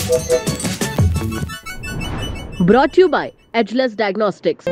Brought to you by Ageless Diagnostics.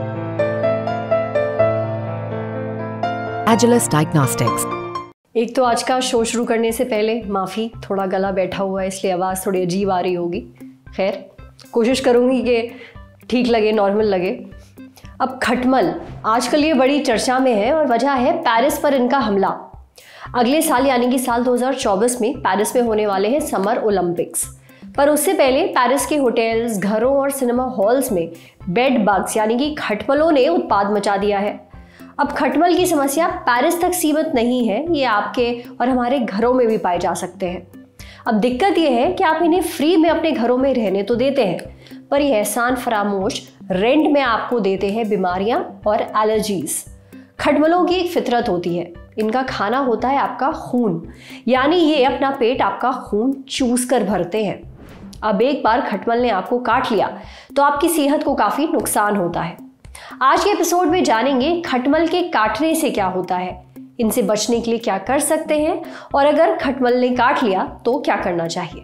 Ageless Diagnostics. एक तो आज का शो शुरू करने से पहले माफ़ी, थोड़ा गला बैठा हुआ है इसलिए आवाज़ थोड़ी अजीब आ रही होगी। खैर, कोशिश करूँगी कि ठीक लगे, नॉर्मल लगे। अब खटमल आजकल ये बड़ी चर्चा में है और वजह है पेरिस पर इनका हमला। अगले साल यानी कि साल 2024 में पेरिस में होने वाले हैं समर ओलंपिक्स, पर उससे पहले पेरिस के होटल्स, घरों और सिनेमा हॉल्स में बेड बग्स यानी कि खटमलों ने उत्पात मचा दिया है। अब खटमल की समस्या पेरिस तक सीमित नहीं है, ये आपके और हमारे घरों में भी पाए जा सकते हैं। अब दिक्कत यह है कि आप इन्हें फ्री में अपने घरों में रहने तो देते हैं, पर यह एहसान फरामोश रेंट में आपको देते हैं बीमारियां और एलर्जीज। खटमलों की एक फितरत होती है, इनका खाना होता है आपका खून, यानी ये अपना पेट आपका खून चूस कर भरते हैं। अब एक बार खटमल ने आपको काट लिया तो आपकी सेहत को काफी नुकसान होता है। आज के एपिसोड में जानेंगे खटमल के काटने से क्या होता है, इनसे बचने के लिए क्या कर सकते हैं और अगर खटमल ने काट लिया तो क्या करना चाहिए।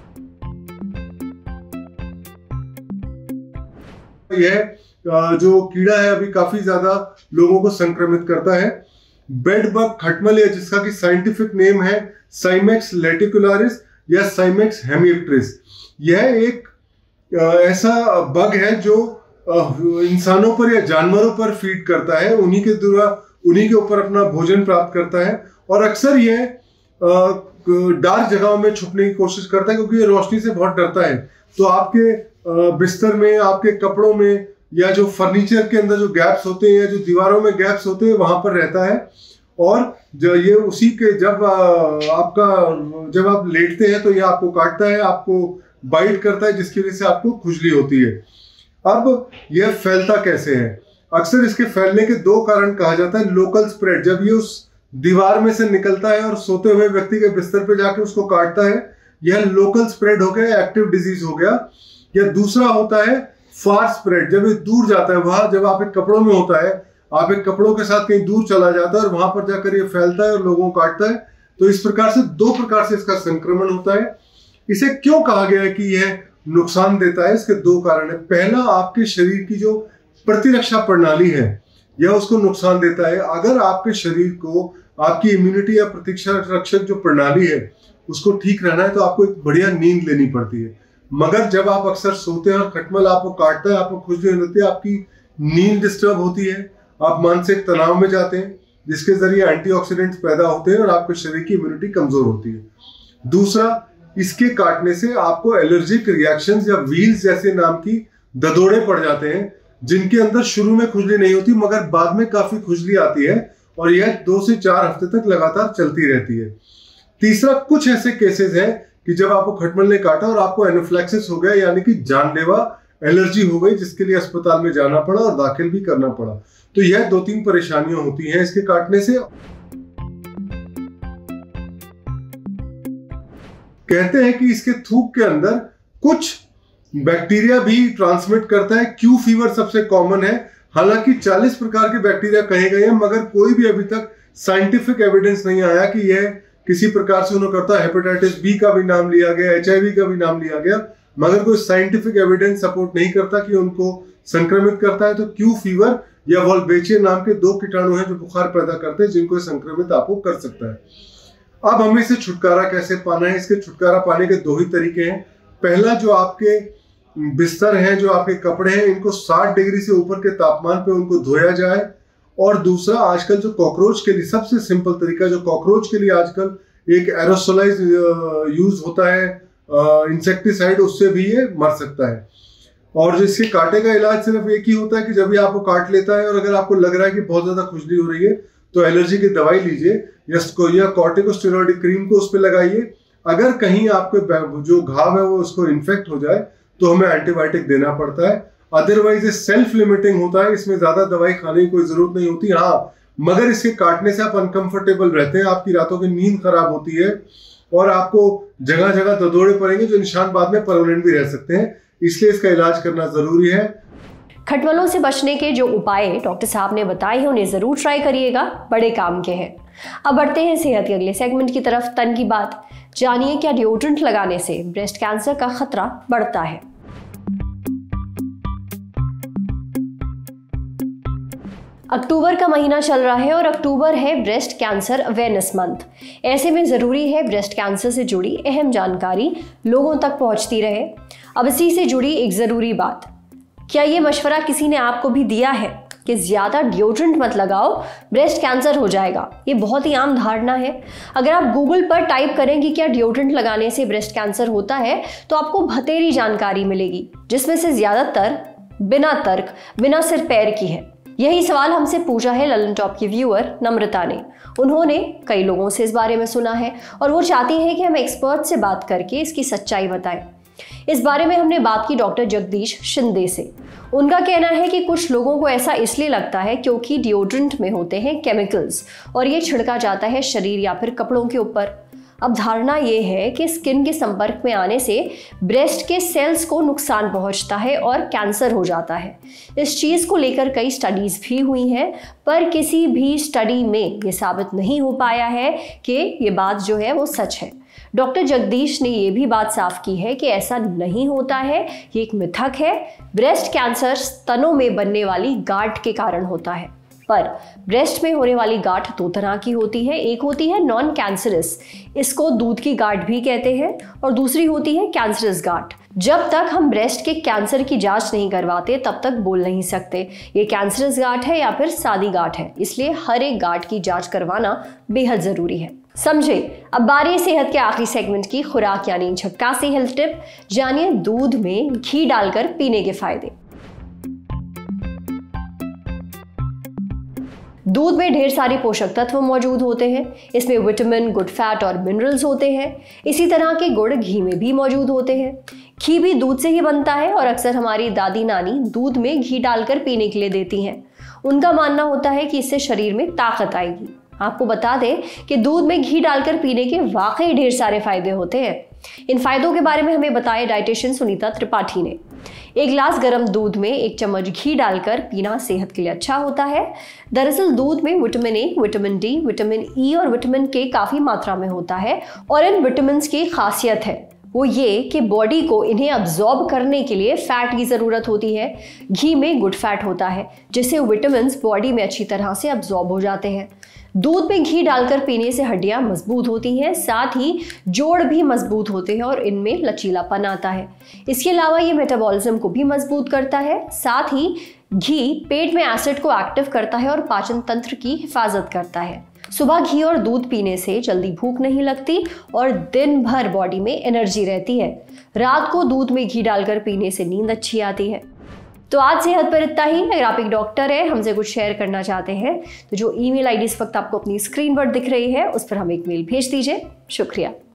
यह जो कीड़ा है अभी काफी ज्यादा लोगों को संक्रमित करता है। बेड बग खटमल है, जिसका कि साइंटिफिक नेम है साइमेक्स लेटिकुलारिस या साइमेक्स हेमिप्ट्रिस। यह एक ऐसा बग है जो इंसानों पर या जानवरों पर फीड करता है, उन्हीं के ऊपर अपना भोजन प्राप्त करता है और अक्सर यह डार्क जगहों में छुपने की कोशिश करता है, क्योंकि ये रोशनी से बहुत डरता है। तो आपके बिस्तर में, आपके कपड़ों में या जो फर्नीचर के अंदर जो गैप्स होते हैं या जो दीवारों में गैप्स होते हैं वहां पर रहता है। और ये उसी के जब आप लेटते हैं तो ये आपको काटता है, आपको बाइट करता है, जिसकी वजह से आपको खुजली होती है। अब यह फैलता कैसे है? अक्सर इसके फैलने के दो कारण कहा जाता है। लोकल स्प्रेड, जब ये उस दीवार में से निकलता है और सोते हुए व्यक्ति के बिस्तर पे जाके उसको काटता है, यह लोकल स्प्रेड हो गया, एक्टिव डिजीज हो गया। या दूसरा होता है फार स्प्रेड, जब ये दूर जाता है, वहां जब आप एक कपड़ों में होता है, आप एक कपड़ों के साथ कहीं दूर चला जाता है और वहां पर जाकर ये फैलता है और लोगों को काटता है। तो इस प्रकार से दो प्रकार से इसका संक्रमण होता है। इसे क्यों कहा गया है कि यह नुकसान देता है? इसके दो कारण है। पहला, आपके शरीर की जो प्रतिरक्षा प्रणाली है यह उसको नुकसान देता है। अगर आपके शरीर को आपकी इम्यूनिटी या प्रतिरक्षा रक्षक जो प्रणाली है उसको ठीक रहना है तो आपको एक बढ़िया नींद लेनी पड़ती है। मगर जब आप अक्सर सोते हैं और खटमल आपको काटता है, आपको खुजली होती है, आपकी नींद डिस्टर्ब होती है, आप मानसिक तनाव में जाते हैं, जिसके जरिए एंटीऑक्सीडेंट्स पैदा होते हैं और आपके शरीर की इम्यूनिटी कमजोर होती है। दूसरा, इसके काटने से आपको एलर्जिक रिएक्शंस या व्हील्स जैसे नाम की ददोड़े पड़ जाते हैं, जिनके अंदर शुरू में खुजली नहीं होती मगर बाद में काफी खुजली आती है और यह 2 से 4 हफ्ते तक लगातार चलती रहती है। तीसरा, कुछ ऐसे केसेस हैं कि जब आपको खटमल ने काटा और आपको एनाफिलैक्सिस हो गया, यानी कि जानलेवा एलर्जी हो गई, जिसके लिए अस्पताल में जाना पड़ा और दाखिल भी करना पड़ा। तो यह 2-3 परेशानियां होती हैं इसके काटने से। कहते हैं कि इसके थूक के अंदर कुछ बैक्टीरिया भी ट्रांसमिट करता है। क्यू फीवर सबसे कॉमन है। हालांकि 40 प्रकार के बैक्टीरिया कहे गए हैं, मगर कोई भी अभी तक साइंटिफिक एविडेंस नहीं आया कि यह किसी प्रकार से उन्होंने करता है। हेपेटाइटिस बी का भी नाम लिया गया, HIV का भी नाम लिया गया, मगर कोई साइंटिफिक एविडेंस सपोर्ट नहीं करता कि उनको संक्रमित करता है। तो क्यू फीवर या वॉल्बेचिया नाम के 2 कीटाणु हैं जो बुखार पैदा करते हैं, जिनको संक्रमित आपको कर सकता है। अब हमें इससे छुटकारा कैसे पाना है? इसके छुटकारा पाने के 2 ही तरीके हैं। पहला, जो आपके बिस्तर हैं, जो आपके कपड़े हैं, इनको 60 डिग्री से ऊपर के तापमान पे उनको धोया जाए। और दूसरा, आजकल जो कॉकरोच के लिए सबसे सिंपल तरीका, जो कॉकरोच के लिए आजकल एक एरोसोलाइज यूज होता है इंसेक्टिसाइड, उससे भी ये मर सकता है। और जो इसके कांटे का इलाज सिर्फ एक ही होता है कि जब भी आपको काट लेता है और अगर आपको लग रहा है कि बहुत ज्यादा खुजली हो रही है तो एलर्जी की दवाई लीजिए या कॉर्टिकोस्टेरॉइड क्रीम को उस पर लगाइए। अगर कहीं आपके जो घाव है वो उसको इन्फेक्ट हो जाए तो हमें एंटीबायोटिक देना पड़ता है। अदरवाइज ये सेल्फ लिमिटिंग होता है, इसमें ज्यादा दवाई खाने की कोई जरूरत नहीं होती। हाँ, मगर इसके काटने से आप अनकंफर्टेबल रहते हैं, आपकी रातों की नींद खराब होती है और आपको जगह जगह ददोड़े पड़ेंगे जो निशान बाद में परमानेंट भी रह सकते हैं। इसलिए इसका इलाज करना जरूरी है। खटमलों से बचने के जो उपाय डॉक्टर साहब ने बताए हैं उन्हें जरूर ट्राई करिएगा, बड़े काम के हैं। अब बढ़ते हैं सेहत के अगले सेगमेंट की तरफ, तन की बात। जानिए क्या डिओड्रेंट लगाने से ब्रेस्ट कैंसर का खतरा बढ़ता है। अक्टूबर का महीना चल रहा है और अक्टूबर है ब्रेस्ट कैंसर अवेयरनेस मंथ। ऐसे में ज़रूरी है ब्रेस्ट कैंसर से जुड़ी अहम जानकारी लोगों तक पहुंचती रहे। अब इसी से जुड़ी एक ज़रूरी बात, क्या ये मशवरा किसी ने आपको भी दिया है कि ज़्यादा डिओड्रेंट मत लगाओ, ब्रेस्ट कैंसर हो जाएगा? ये बहुत ही आम धारणा है। अगर आप गूगल पर टाइप करें कि क्या डिओड्रेंट लगाने से ब्रेस्ट कैंसर होता है तो आपको भतेरी जानकारी मिलेगी, जिसमें से ज़्यादातर बिना तर्क, बिना सिर पैर की है। यही सवाल हमसे पूछा है ललन टॉप की व्यूअर नम्रता ने। उन्होंने कई लोगों से इस बारे में सुना है और वो चाहती हैं कि हम एक्सपर्ट से बात करके इसकी सच्चाई बताएं। इस बारे में हमने बात की डॉक्टर जगदीश शिंदे से। उनका कहना है कि कुछ लोगों को ऐसा इसलिए लगता है क्योंकि डिओड्रेंट में होते हैं केमिकल्स और ये छिड़का जाता है शरीर या फिर कपड़ों के ऊपर। अब धारणा ये है कि स्किन के संपर्क में आने से ब्रेस्ट के सेल्स को नुकसान पहुंचता है और कैंसर हो जाता है। इस चीज़ को लेकर कई स्टडीज़ भी हुई हैं, पर किसी भी स्टडी में ये साबित नहीं हो पाया है कि ये बात जो है वो सच है। डॉक्टर जगदीश ने ये भी बात साफ की है कि ऐसा नहीं होता है, ये एक मिथक है। ब्रेस्ट कैंसर स्तनों में बनने वाली गांठ के कारण होता है। पर ब्रेस्ट में होने वाली गांठ दो तरह की होती है। एक होती है नॉन कैंसरस, इसको दूध की गांठ भी कहते हैं, और दूसरी होती है कैंसरस गांठ। जब तक हम ब्रेस्ट के कैंसर की जांच नहीं करवाते तब तक बोल नहीं सकते ये कैंसरस गांठ है या फिर सादी गांठ है। इसलिए हर एक गांठ की जांच करवाना बेहद जरूरी है। समझे। अब बारी सेहत के आखिरी सेगमेंट की, खुराक यानी झक्कासी हेल्थ टिप। जानिए दूध में घी डालकर पीने के फायदे। दूध में ढेर सारे पोषक तत्व मौजूद होते हैं। इसमें विटामिन, गुड फैट और मिनरल्स होते हैं। इसी तरह के गुण घी में भी मौजूद होते हैं। घी भी दूध से ही बनता है और अक्सर हमारी दादी नानी दूध में घी डालकर पीने के लिए देती हैं। उनका मानना होता है कि इससे शरीर में ताकत आएगी। आपको बता दें कि दूध में घी डालकर पीने के वाकई ढेर सारे फायदे होते हैं। इन फायदों के बारे में हमें बताया डाइटिशियन सुनीता त्रिपाठी ने। एक गिलास गर्म दूध में 1 चम्मच घी डालकर पीना सेहत के लिए अच्छा होता है। दरअसल दूध में vitamin A, vitamin D, vitamin E और विटामिन के काफ़ी मात्रा में होता है और इन विटामिन की खासियत है वो ये कि बॉडी को इन्हें अब्जॉर्ब करने के लिए फैट की ज़रूरत होती है। घी में गुड फैट होता है जिससे विटामिन बॉडी में अच्छी तरह से अब्जॉर्ब हो जाते हैं। दूध में घी डालकर पीने से हड्डियां मजबूत होती हैं, साथ ही जोड़ भी मजबूत होते हैं और इनमें लचीलापन आता है। इसके अलावा ये मेटाबॉलिज्म को भी मजबूत करता है। साथ ही घी पेट में एसिड को एक्टिव करता है और पाचन तंत्र की हिफाजत करता है। सुबह घी और दूध पीने से जल्दी भूख नहीं लगती और दिन भर बॉडी में एनर्जी रहती है। रात को दूध में घी डालकर पीने से नींद अच्छी आती है। तो आज सेहत पर इतना ही। अगर आप एक डॉक्टर हैं, हमसे कुछ शेयर करना चाहते हैं तो जो ईमेल आईडी इस वक्त आपको अपनी स्क्रीन पर दिख रही है उस पर हमें एक मेल भेज दीजिए। शुक्रिया।